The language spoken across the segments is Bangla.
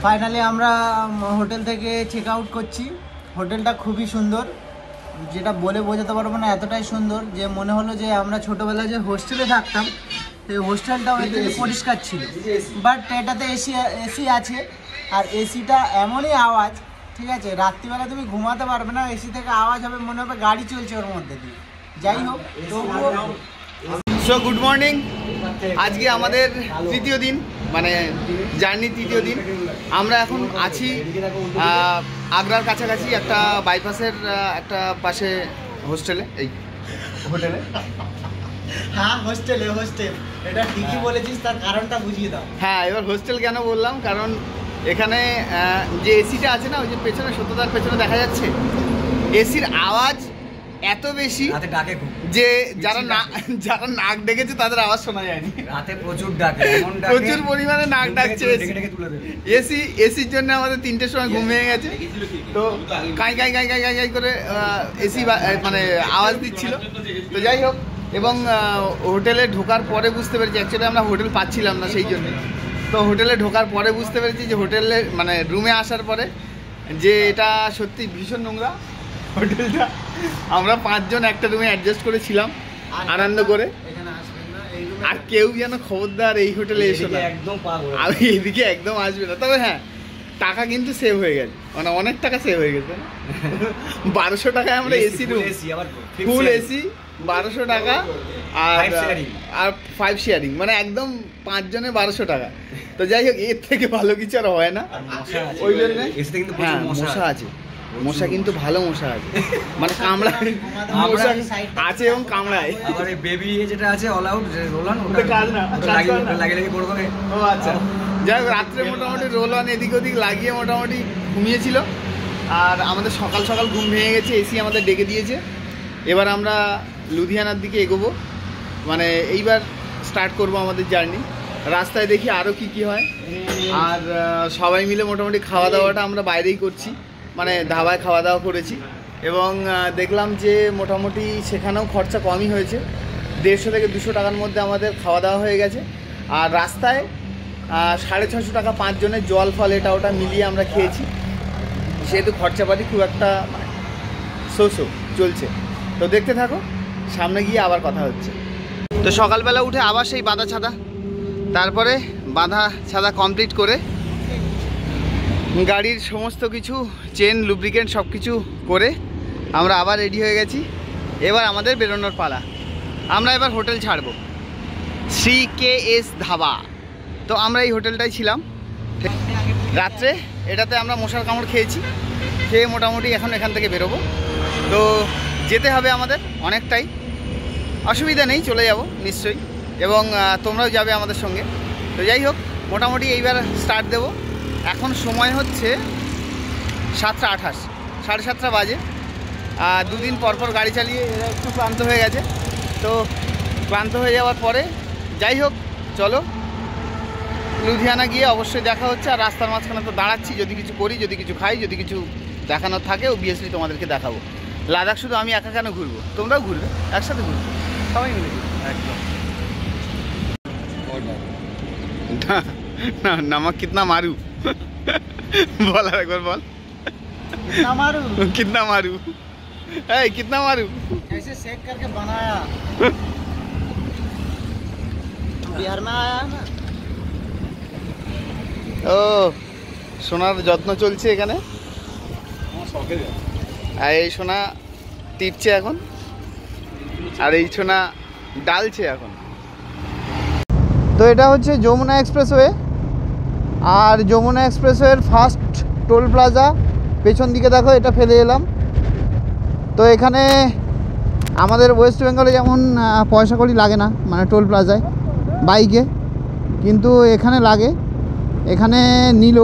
ফাইনালি আমরা হোটেল থেকে চেক আউট করছি। হোটেলটা খুবই সুন্দর, যেটা বলে বোঝাতে পারবো না, এতটাই সুন্দর যে মনে হলো যে আমরা ছোটোবেলায় যে হোস্টেলে থাকতাম সেই হোস্টেলটাও এতে পরিষ্কার ছিল। বাট এটাতে এসি আছে, আর এসিটা এমনই আওয়াজ, ঠিক আছে, রাত্রিবেলা তুমি ঘুমাতে পারবে না, এসি থেকে আওয়াজ হবে, মনে হবে গাড়ি চলছে ওর মধ্যে দিয়ে। যাই হোক, সো গুড মর্নিং। আজকে আমাদের তৃতীয় দিন, মানে জার্নি তৃতীয় দিন। আমরা এখন আছি আগ্রার কাছাকাছি একটা বাইপাসের একটা পাশে হোস্টেলে। এই হোটেলে, হ্যাঁ হোস্টেল এটা ঠিকই বলেছিস, তার কারণটা বুঝিয়ে দাও। হ্যাঁ, এবার হোস্টেল কেন বললাম, কারণ এখানে যে এসিটা আছে না, ওই যে পেছনে সত্যতার পেছনে দেখা যাচ্ছে, এসির আওয়াজ এত বেশি যে যারা নাক ডেকেছে তাদের আওয়াজ শোনা যায়নি। রাতে প্রচুর ডাকে, প্রচুর পরিমাণে নাক ডাকছে। এসির জন্য আমাদের 3টের সময় ঘুম ভেঙে গেছে, তো কাই কাই কাই কাই কাই কাই করে এসি মানে আওয়াজ দিচ্ছিল। তো যাই হোক, এবং হোটেলে ঢোকার পরে বুঝতে পেরেছি, অ্যাকচুয়ালি আমরা হোটেল পাচ্ছিলাম না সেই জন্য। তো হোটেলে ঢোকার পরে বুঝতে পেরেছি যে হোটেলে মানে রুমে আসার পরে যে এটা সত্যি ভীষণ নোংরা হোটেলটা। আমরা 5 জন একটা রুমে অ্যাডজাস্ট করেছিলাম আনন্দ করে, আর কেউ যেন খবরদার এই হোটেলে এসো না, একদম আমি এদিকে একদম আসবে না। তবে হ্যাঁ, টাকা কিন্তু সেভ হয়ে গেছে, মানে অনেক টাকা সেভ হয়ে গেছে। 1200 টাকায় আমরা এসি রুম, ফুল এসি 1200 টাকা, আর 5 শেয়ারিং, মানে একদম 5 জনে 1200 টাকা। তো যাই হোক, এর থেকে ভালো কিছু আর হয় না। ওই জন্য হ্যাঁ, মশা আছে, মশা কিন্তু ভালো মশা আছে, মানে কামড়া মশা আছে এবং কামড়ায়। আবার এই বেবি যেটা আছে অল আউট রোল অন, ওটা কাজ না, লাগিয়ে পড়বো। ও আচ্ছা, যাই হোক, রাত্রে মোটামুটি রোল অন এদিক ওদিক লাগিয়ে মোটামুটি ঘুমিয়েছিল। আর আমাদের সকাল সকাল ঘুম ভেঙে গেছে, এসি আমাদের ডেকে দিয়েছে। এবার আমরা লুধিয়ানার দিকে এগোবো, মানে এইবার স্টার্ট করব আমাদের জার্নি। রাস্তায় দেখি আরও কি হয়। আর সবাই মিলে মোটামুটি খাওয়া দাওয়াটা আমরা বাইরেই করছি, মানে ধাবায় খাওয়া দাওয়া করেছি। এবং দেখলাম যে মোটামুটি সেখানেও খরচা কমই হয়েছে, 150 থেকে 200 টাকার মধ্যে আমাদের খাওয়া দাওয়া হয়ে গেছে। আর রাস্তায় 650 টাকা 5 জনের জল ফল এটা ওটা মিলিয়ে আমরা খেয়েছি, সেহেতু খরচাপাতি খুব একটা মানে শো চলছে। তো দেখতে থাকো, সামনে গিয়ে আবার কথা হচ্ছে। তো সকালবেলা উঠে আবার সেই বাঁধা ছাদা, তারপরে বাঁধা ছাদা কমপ্লিট করে গাড়ির সমস্ত কিছু চেন লুব্রিকেন্ট সব কিছু করে আমরা আবার রেডি হয়ে গেছি। এবার আমাদের বেরোনোর পালা। আমরা এবার হোটেল ছাড়বো, CKS ধাবা। তো আমরা এই হোটেলটাই ছিলাম রাত্রে। এটাতে আমরা মশার কামড় খেয়েছি, খেয়ে মোটামুটি এখন এখান থেকে বেরোবো। তো যেতে হবে আমাদের অনেকটাই, অসুবিধা নেই, চলে যাব নিশ্চয়ই, এবং তোমরাও যাবে আমাদের সঙ্গে। তো যাই হোক, মোটামুটি এইবার স্টার্ট দেবো। এখন সময় হচ্ছে 7:28, 7:30 বাজে। 2 দিন পরপর গাড়ি চালিয়ে এরা একটু ক্লান্ত হয়ে গেছে। তো ক্লান্ত হয়ে যাওয়ার পরে যাই হোক, চলো লুধিয়ানা গিয়ে অবশ্যই দেখা হচ্ছে। আর রাস্তার মাঝখানে তো দাঁড়াচ্ছি, যদি কিছু করি, যদি কিছু খাই, যদি কিছু দেখানোর থাকে অবভিয়াসলি তোমাদেরকে দেখাবো। লাদাখ শুধু আমি একা কেন ঘুরবো, তোমরাও ঘুরবে, একসাথে ঘুরবো, সবাই মিলে একদম। না नमक कितना मारू बोल, एक बार बोल, कितना मारू कितना मारू। ऐसे सेक करके बनाया, बिहार में आया ना। ও সোনার যত্ন চলছে এখানে, আর এই সোনা টিপছে এখন, আর এই সোনা ডালছে এখন। তো এটা হচ্ছে যমুনা এক্সপ্রেসওয়ে, আর যমুনা এক্সপ্রেসওয়ের ফার্স্ট টোল প্লাজা পেছন দিকে দেখো, এটা ফেলে এলাম। তো এখানে আমাদের ওয়েস্ট বেঙ্গলে যেমন পয়সা কড়ি লাগে না, মানে টোল প্লাজায় বাইকে, কিন্তু এখানে লাগে। এখানে নিল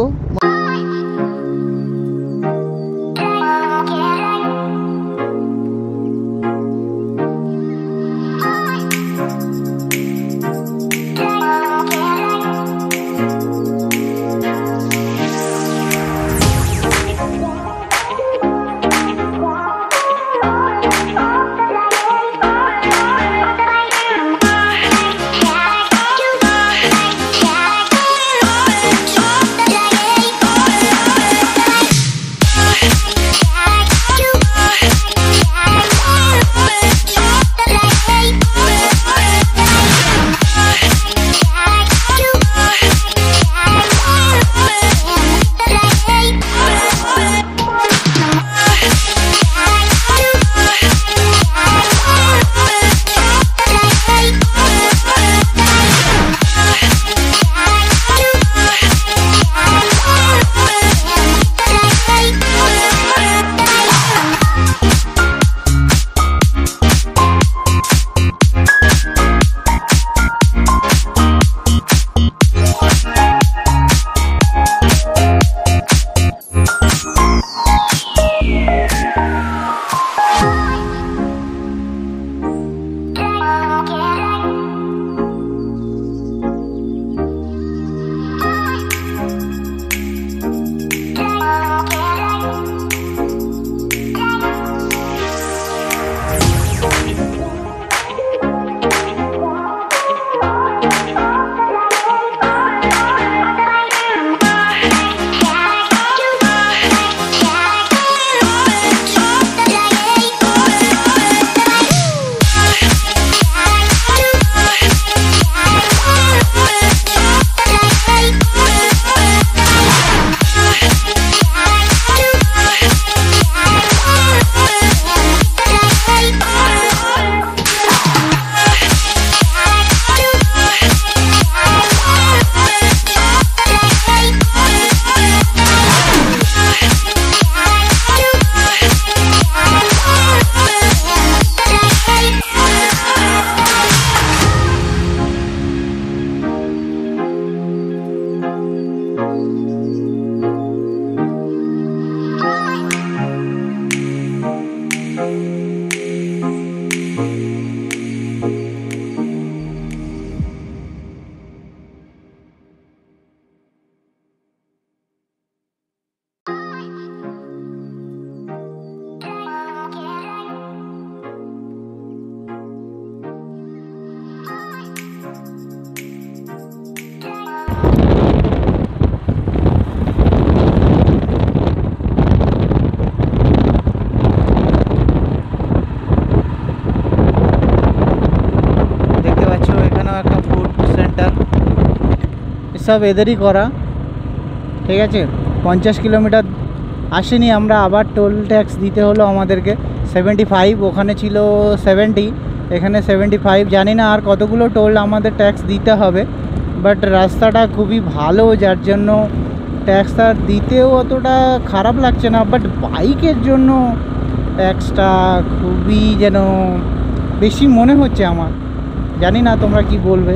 সব এদেরই করা, ঠিক আছে। 50 কিলোমিটার আসেনি আমরা, আবার টোল ট্যাক্স দিতে হলো আমাদেরকে 75, ওখানে ছিল 70, এখানে 75। জানি না আর কতগুলো টোল আমাদের ট্যাক্স দিতে হবে, বাট রাস্তাটা খুবই ভালো, যার জন্য ট্যাক্সটা দিতেও অতটা খারাপ লাগছে না। বাট বাইকের জন্য ট্যাক্সটা খুবই যেন বেশি মনে হচ্ছে আমার, জানি না তোমরা কি বলবে,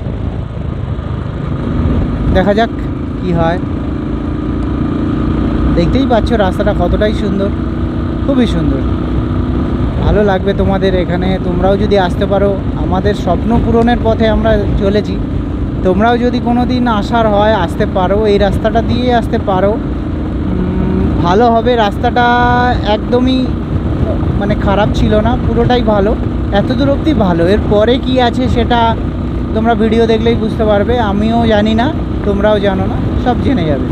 দেখা যাক কি হয়। দেখতেই পাচ্ছ রাস্তাটা কতটাই সুন্দর, খুবই সুন্দর, ভালো লাগবে তোমাদের এখানে। তোমরাও যদি আসতে পারো, আমাদের স্বপ্ন পূরণের পথে আমরা চলেছি। তোমরাও যদি কোনো দিন আসার হয় আসতে পারো, এই রাস্তাটা দিয়ে আসতে পারো, ভালো হবে। রাস্তাটা একদমই মানে খারাপ ছিল না, পুরোটাই ভালো, এত দূর অবধি ভালো। এরপরে কি আছে সেটা তোমরা ভিডিও দেখলেই বুঝতে পারবে, আমিও জানি না, তোমরাও জানো না, সব জেনে যাবে।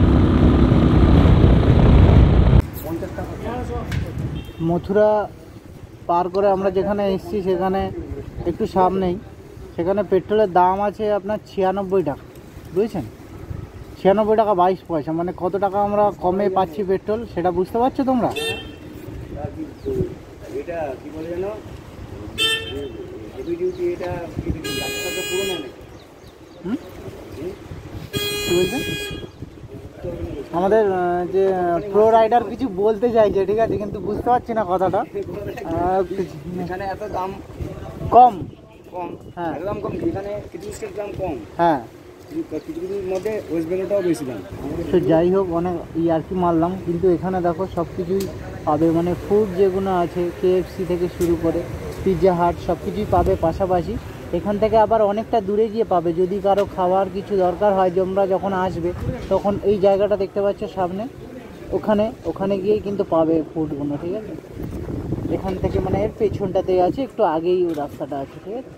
মথুরা পার করে আমরা যেখানে এসেছি সেখানে একটু সামনেই, সেখানে পেট্রোলের দাম আছে আপনার 96 টাকা, বুঝেছেন? 96 টাকা 22 পয়সা, মানে কত টাকা আমরা কমে পাচ্ছি পেট্রোল, সেটা বুঝতে পারছো তোমরা? এটা কি বলে জানো, হেভি ডিউটি, এটা পুরো না নাকি? কী বলছেন? আমাদের যে প্রো রাইডার কিছু বলতে চাইছে, ঠিক আছে, কিন্তু বুঝতে পারছি না কথাটা। এখানে এত দাম কম, কম, হ্যাঁ এত দাম কম, এখানে কিছু স্টেট দাম কম, হ্যাঁ, কিছু কিছুর মধ্যে ওয়েস্ট বেঙ্গলটাও বেশি দাম। তো যাই হোক, অনেক আর কি মারলাম, কিন্তু এখানে দেখো সব কিছুই পাবে, মানে ফুড যেগুলো আছে KFC থেকে শুরু করে পিৎজা হাট সব কিছুই পাবে পাশাপাশি। এখান থেকে আবার অনেকটা দূরে গিয়ে পাবে, যদি কারো খাওয়ার কিছু দরকার হয়, তোমরা যখন আসবে তখন এই জায়গাটা দেখতে পাচ্ছ সামনে, ওখানে গিয়েই কিন্তু পাবে ফুডগুলো, ঠিক আছে। এখান থেকে মানে এর পেছনটাতে আছে, একটু আগেই ওই রাস্তাটা আছে, ঠিক আছে।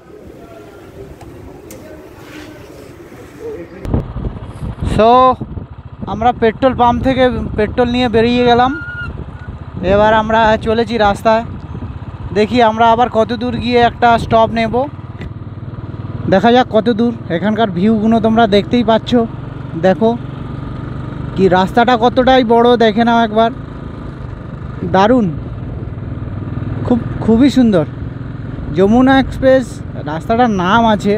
সো আমরা পেট্রোল পাম্প থেকে পেট্রোল নিয়ে বেরিয়ে গেলাম, এবার আমরা চলেছি রাস্তায়, দেখি আমরা আবার কত দূর গিয়ে একটা স্টপ নেব, দেখা যাক কত দূর। এখানকার ভিউগুলো তোমরা দেখতেই পাচ্ছ, দেখো কি রাস্তাটা কতটাই বড়, দেখে নাও একবার, দারুণ, খুবই সুন্দর। যমুনা এক্সপ্রেস রাস্তাটার নাম আছে,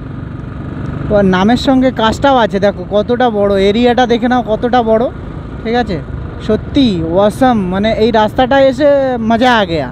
নামের সঙ্গে কাজটাও আছে, দেখো কতটা বড়, এরিয়াটা দেখে নাও কতটা বড়, ঠিক আছে। সত্যি ওয়াসাম, মানে এই রাস্তাটা এসে মজা আ গেয়া,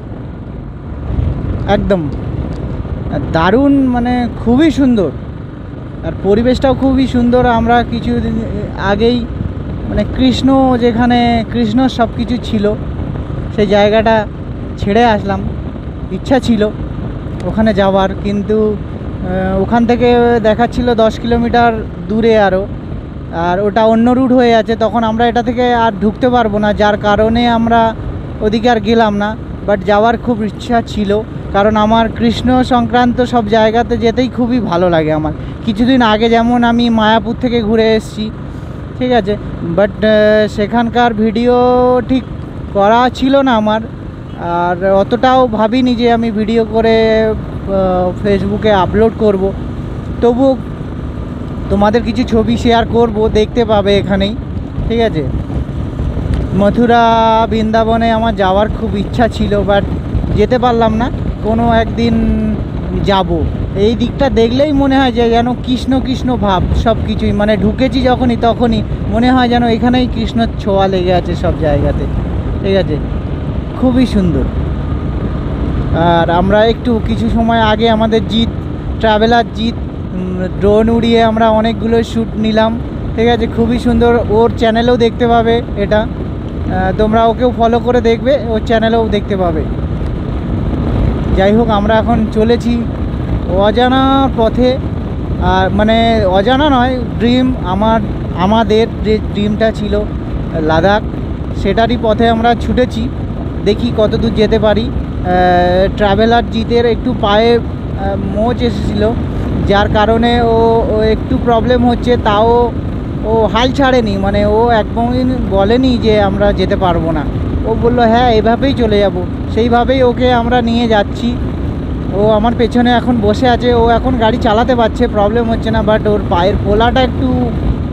একদম দারুণ, মানে খুবই সুন্দর, আর পরিবেশটাও খুবই সুন্দর। আমরা কিছুদিন আগেই মানে যেখানে কৃষ্ণর সব কিছু ছিল, সেই জায়গাটা ছেড়ে আসলাম, ইচ্ছা ছিল ওখানে যাওয়ার, কিন্তু ওখান থেকে দেখাচ্ছিল 10 কিলোমিটার দূরে আরও, আর ওটা অন্য রুট হয়ে আছে, তখন আমরা এটা থেকে আর ঢুকতে পারবো না, যার কারণে আমরা ওদিকে আর গেলাম না। বাট যাওয়ার খুব ইচ্ছা ছিল, কারণ আমার কৃষ্ণ সংক্রান্ত সব জায়গাতে যেতেই খুবই ভালো লাগে আমার। কিছুদিন আগে যেমন আমি মায়াপুর থেকে ঘুরে এসেছি, ঠিক আছে, বাট সেখানকার ভিডিও ঠিক করা ছিল না আমার, আর অতটাও ভাবিনি যে আমি ভিডিও করে ফেসবুকে আপলোড করব। তবু তোমাদের কিছু ছবি শেয়ার করব, দেখতে পাবে এখানেই, ঠিক আছে। মথুরা বৃন্দাবনে আমার যাওয়ার খুব ইচ্ছা ছিল, বাট যেতে পারলাম না, কোনো একদিন যাব। এই দিকটা দেখলেই মনে হয় যে যেন কৃষ্ণ কৃষ্ণ ভাব সব কিছুই, মানে ঢুকেছি তখনই মনে হয় যেন এখানেই কৃষ্ণর ছোঁয়া লেগে আছে সব জায়গাতে, ঠিক আছে, খুবই সুন্দর। আর আমরা একটু কিছু সময় আগে আমাদের ট্রাভেলার জিৎ ড্রোন উড়িয়ে আমরা অনেকগুলো শ্যুট নিলাম, ঠিক আছে, খুবই সুন্দর। ওর চ্যানেলেও দেখতে পাবে এটা, তোমরা ওকেও ফলো করে দেখবে, ওর চ্যানেলেও দেখতে পাবে। যাই হোক, আমরা এখন চলেছি অজানা পথে, আর মানে অজানা নয়, আমাদের যে ড্রিমটা ছিল লাদাখ, সেটারই পথে আমরা ছুটেছি, দেখি কত দূর যেতে পারি। ট্রাভেলার জিতের একটু পায়ে মোচ এসেছিল, যার কারণে ও একটু প্রবলেম হচ্ছে, তাও ও হাল ছাড়েনি, মানে ও একদমই বলেনি যে আমরা যেতে পারবো না, ও বলল হ্যাঁ এভাবেই চলে যাব, সেইভাবেই ওকে আমরা নিয়ে যাচ্ছি। ও আমার পেছনে এখন বসে আছে, ও এখন গাড়ি চালাতে পারছে, প্রবলেম হচ্ছে না, বাট ওর পায়ের পোলাটা একটু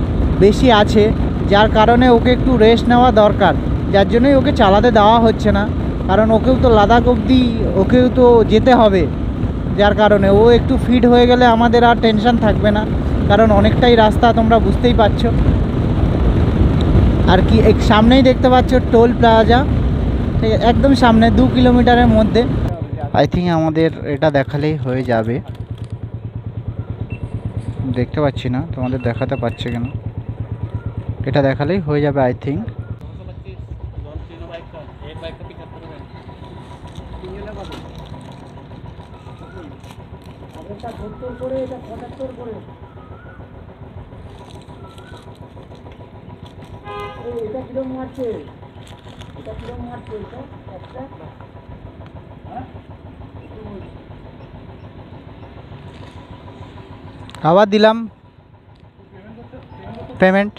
বেশি আছে, যার কারণে ওকে একটু রেস্ট নেওয়া দরকার, যার জন্যই ওকে চালাতে দেওয়া হচ্ছে না। কারণ ওকেও তো লাদাখ অবধি ওকেও তো যেতে হবে, যার কারণে ও একটু ফিট হয়ে গেলে আমাদের আর টেনশন থাকবে না। কারণ অনেকটাই রাস্তা তোমরা বুঝতেই পারছো। আর কি এক সামনেই দেখতে পাচ্ছ টোল প্লাজা, ঠিক আছে, একদম সামনে 2 কিলোমিটারের মধ্যে। আই থিঙ্ক আমাদের এটা দেখালেই হয়ে যাবে। দেখতে পাচ্ছি না, তোমাদের দেখাতে পারছে কেন, এটা দেখালেই হয়ে যাবে আই থিঙ্ক। আবার দিলাম পেমেন্ট।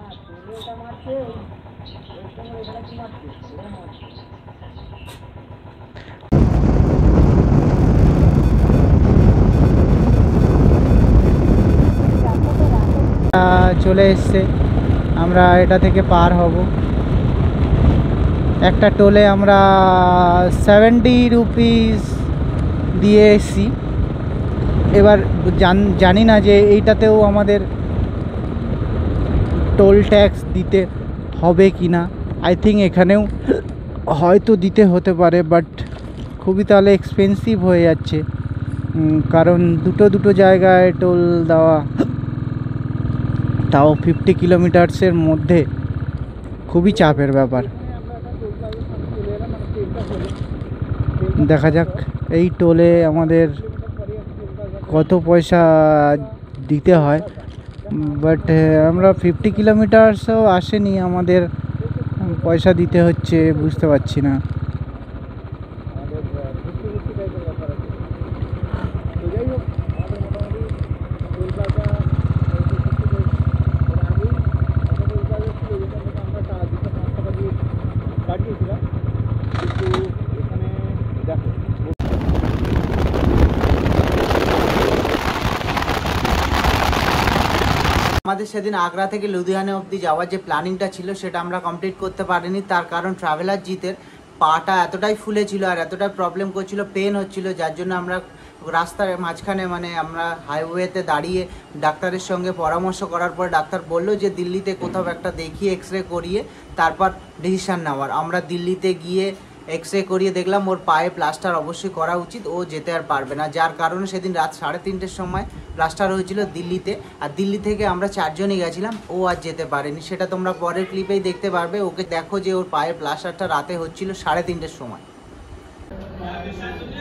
চলে এসছে, আমরা এটা থেকে পার হব। একটা টোলে আমরা 70 রুপিস দিয়ে এসছি। এবার জানি না যে এইটাতেও আমাদের টোল ট্যাক্স দিতে হবে কি না। আই থিঙ্ক এখানেও হয়তো দিতে হতে পারে, বাট খুবই তাহলে এক্সপেন্সিভ হয়ে যাচ্ছে, কারণ দুটো জায়গায় টোল দেওয়া, তাও 50 কিলোমিটার্সের মধ্যে, খুবই চাপের ব্যাপার। দেখা যাক এই টোলে আমাদের কত পয়সা দিতে হয়, বাট আমরা 50 কিলোমিটার্সও আসেনি, আমাদের পয়সা দিতে হচ্ছে, বুঝতে পারছি না। আমাদের সেদিন আগ্রা থেকে লুধিয়ানা অবধি যাওয়ার যে প্ল্যানিংটা ছিল সেটা আমরা কমপ্লিট করতে পারিনি, তার কারণ ট্রাভেলার জিতের পাটা এতটাই ফুলেছিল আর এতটাই প্রবলেম করছিল, পেন হচ্ছিল, যার জন্য আমরা রাস্তার মাঝখানে মানে আমরা হাইওয়েতে দাঁড়িয়ে ডাক্তারের সঙ্গে পরামর্শ করার পর ডাক্তার বললো যে দিল্লিতে কোথাও একটা দেখিয়ে এক্সরে করিয়ে তারপর ডিসিশান নেওয়ার। আমরা দিল্লিতে গিয়ে এক্সরে করিয়ে দেখলাম ওর পায়ে প্লাস্টার অবশ্যই করা উচিত, ও যেতে আর পারবে না, যার কারণে সেদিন রাত 3:30-র সময় প্লাস্টার হয়েছিল দিল্লিতে। আর দিল্লি থেকে আমরা 4 জনই গেছিলাম, ও আর যেতে পারেনি, সেটা তোমরা পরের ক্লিপেই দেখতে পারবে। ওকে দেখো যে ওর পায়ের প্লাস্টারটা রাতে হচ্ছিল 3:30-র সময়।